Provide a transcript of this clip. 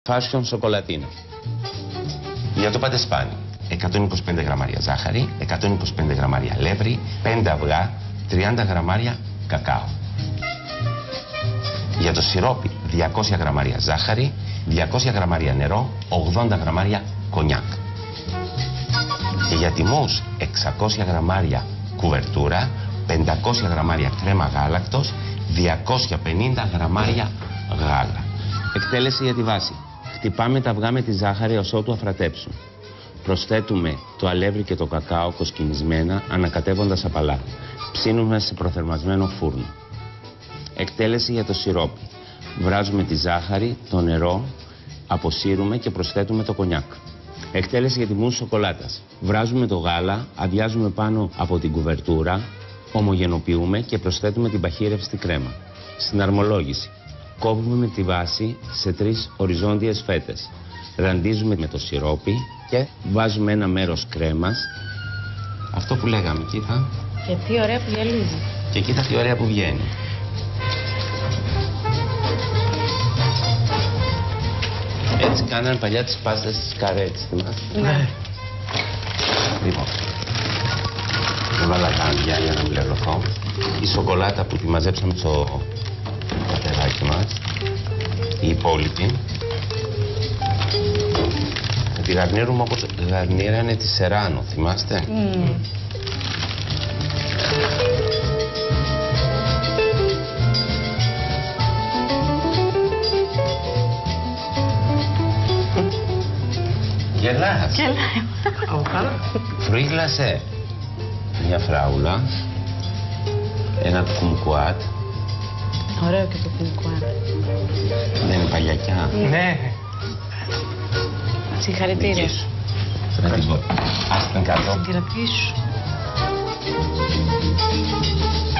Fashion σοκολατίνο. Για το παντεσπάνι, 125 γραμμάρια ζάχαρη, 125 γραμμάρια αλεύρι, 5 αυγά, 30 γραμμάρια κακάο. Για το σιρόπι, 200 γραμμάρια ζάχαρη, 200 γραμμάρια νερό, 80 γραμμάρια κονιάκ. Και για τη μους, 600 γραμμάρια κουβερτούρα, 500 γραμμάρια κρέμα γάλακτος, 250 γραμμάρια γάλα. Εκτέλεση για τη βάση. Χτυπάμε τα αυγά με τη ζάχαρη ως ότου αφρατέψουν. Προσθέτουμε το αλεύρι και το κακάο κοσκινισμένα, ανακατεύοντας απαλά. Ψήνουμε σε προθερμασμένο φούρνο. Εκτέλεση για το σιρόπι. Βράζουμε τη ζάχαρη, το νερό, αποσύρουμε και προσθέτουμε το κονιάκ. Εκτέλεση για τη μousse σοκολάτας. Βράζουμε το γάλα, αδειάζουμε πάνω από την κουβερτούρα, ομογενοποιούμε και προσθέτουμε την παχύρευστη κρέμα. Συναρμολόγηση. Κόβουμε με τη βάση σε 3 οριζόντιες φέτες. Ραντίζουμε με το σιρόπι και βάζουμε ένα μέρος κρέμας. Αυτό που λέγαμε, κοίτα. Και τι ωραία που γυαλίζει. Και κοίτα τι ωραία που βγαίνει. Έτσι κάνανε παλιά τις πάστες στις καρέτσες, θυμάστε. Ναι. Λοιπόν, έβαλα γάντια για να μπλερωθώ. Η σοκολάτα που τη μαζέψαμε στο πατεράκι μας, η υπόλοιπη. Θα τη γαρνίρουμε όπως γαρνίρανε τη Σεράνο, θυμάστε. Γελάς. Γελάει. Φρίγλασε μια φράουλα, ένα κουμκουάτ. Ωραίο και το κουμκουάτ. Δεν είναι παλιακιά. Ναι. Συγχαρητήρια. Δική σου. Να την πω. Ας την κάτω. Συγκρατήσου.